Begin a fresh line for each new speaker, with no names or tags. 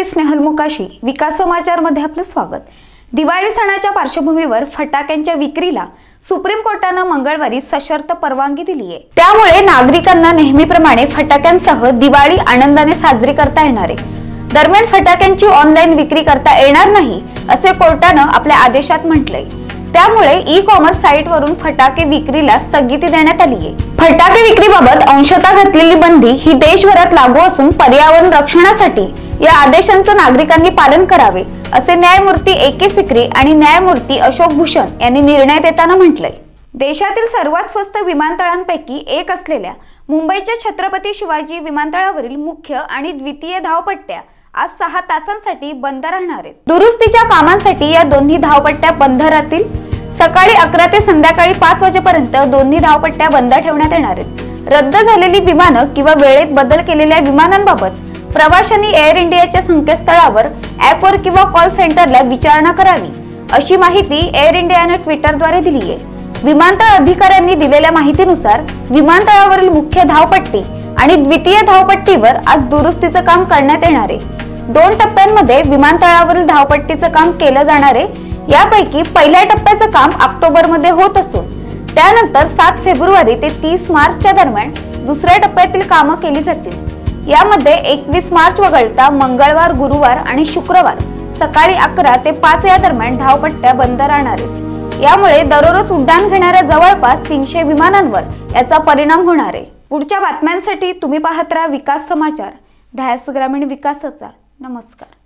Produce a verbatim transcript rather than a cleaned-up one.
मी स्नेहल मुकाशी, विकास समाचार मध्ये आपलं स्वागत। दिवाळी सणाच्या पार्श्वभूमीवर फटाक्यांच्या विक्रीला सुप्रीम कोर्टाने मंगळवारी सशर्त परवानगी दिली आहे। त्यामुळे नागरिकांना नेहमीप्रमाणे फटाक्यांसह दिवाळी आनंदाने साजरी करता येणार आहे। दरम्यान फटाक्यांची ऑनलाईन विक्री करता येणार नाही असे कोर्टाने आपल्या आदेशात म्हटलंय। त्यामुळे ई कॉमर्स साइटवरून फटाके विक्रीला स्थगिती देण्यात आली आहे। फटाके विक्रीबाबत अंशतः घातलेली बंदी ही देशभरात लागू असून पर्यावरण रक्षणासाठी या आदेशांचे नागरिकांनी पालन करावे असे न्यायमूर्ती ए के सिक्री आणि न्यायमूर्ती अशोक भूषण यांनी निर्णय देताना म्हटलंय। देशातील सर्वात स्वस्त विमानतळांपैकी एक असलेल्या मुंबईच्या छत्रपती शिवाजी विमानतळावरील मुख्य आणि द्वितीय धावपट्ट्या आज सहा तासांसाठी बंद राहणार आहेत। दुरुस्तीच्या कामांसाठी या दोन्ही धावपट्ट्या बंद राहतील। सकाळी अकरा ते संध्याकाळी पाच वाजेपर्यंत दोन्ही धावपट्ट्या बंद ठेवण्यात येणार आहेत। रद्द झालेली विमानं किंवा वेळेत बदल केलेल्या विमानांबाबत प्रवाशांनी एअर इंडियाच्या संकेतस्थळावर ॲपवर किंवा कॉल सेंटरला विचारणा करावी अशी माहिती एअर इंडियाने ट्विटरद्वारे दिली आहे। विमानतळ अधिकाऱ्यांनी दिलेल्या माहितीनुसार विमानतळावरील मुख्य धावपट्टी आणि द्वितीय धावपट्टीवर आज दुरुस्तीचं काम करण्यात येणार आहे। दोन टप्प्यांमध्ये विमानतळावरील धावपट्टीचं काम केलं जाणार आहे। यापैकी पहिल्या टप्प्याचं काम ऑक्टोबर मध्ये होत असून त्यानंतर सात फेब्रुवारी ते तीस मार्चच्या दरम्यान दुसऱ्या टप्प्यातील कामं केली जातील। यामध्ये एकवीस मार्च वगळता मंगळवार, गुरुवार आणि शुक्रवार सकाळी अकरा ते पाच या दरम्यान धावपट्ट्या बंद राहणार आहेत। यामुळे दररोज उड्डाण घेणाऱ्या जवळपास तीनशे विमानांवर याचा परिणाम होणार आहे। पुढच्या बातम्यांसाठी तुम्ही पाहत राहा विकास समाचार, ध्यास ग्रामीण विकासाचा। नमस्कार।